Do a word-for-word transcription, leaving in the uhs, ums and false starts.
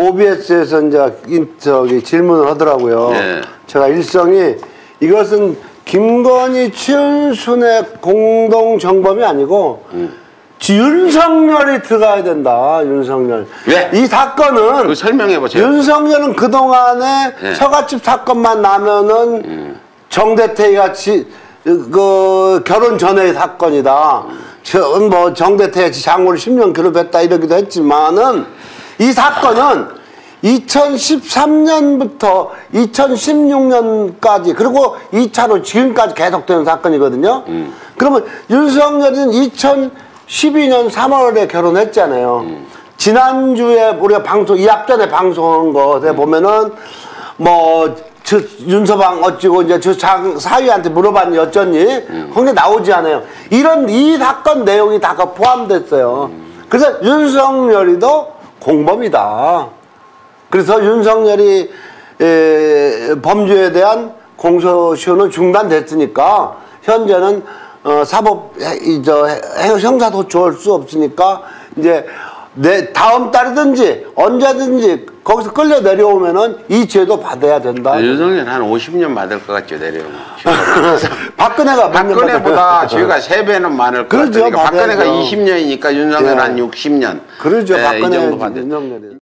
오비에스에서 이제 저기 질문을 하더라고요. 네. 제가 일성이 이것은 김건희, 최은순의 공동 정범이 아니고 음. 윤석열이 들어가야 된다. 윤석열. 왜? 이 사건은 그 설명해 보세요. 윤석열은 그 동안에 네. 처갓집 사건만 나면은 음. 정대태가 지, 그 결혼 전의 사건이다. 음. 저, 뭐 정대태가 장모를 십 년 괴롭혔다 이러기도 했지만은 이 사건은 이천십삼 년부터 이천십육 년까지 그리고 이 차로 지금까지 계속되는 사건이거든요. 음. 그러면 윤석열은 이천십이 년 삼월에 결혼했잖아요. 음. 지난주에 우리가 방송 이 앞전에 방송한 것에 음. 보면은 뭐 저 윤서방 어찌고 이제 저 장 사위한테 물어봤니 어쩌니 음. 거기 나오지 않아요. 이런 이 사건 내용이 다 포함됐어요. 음. 그래서 윤석열이도 공범이다. 그래서 윤석열이 에, 범죄에 대한 공소시효는 중단됐으니까 현재는 어, 사법 이, 저, 형사도주할 수 없으니까 이제 내 다음 달이든지 언제든지 거기서 끌려 내려오면은 이 죄도 받아야 된다. 윤석열 한 오십 년 받을 것 같죠 내려오면. 박근혜가 박근혜보다 죄가 세 배는 많을 것 그렇죠, 같으니까 박근혜가 이십 년이니까 윤석열 예. 한 육십 년. 그러죠. 예, 박근혜 이 정도 받을.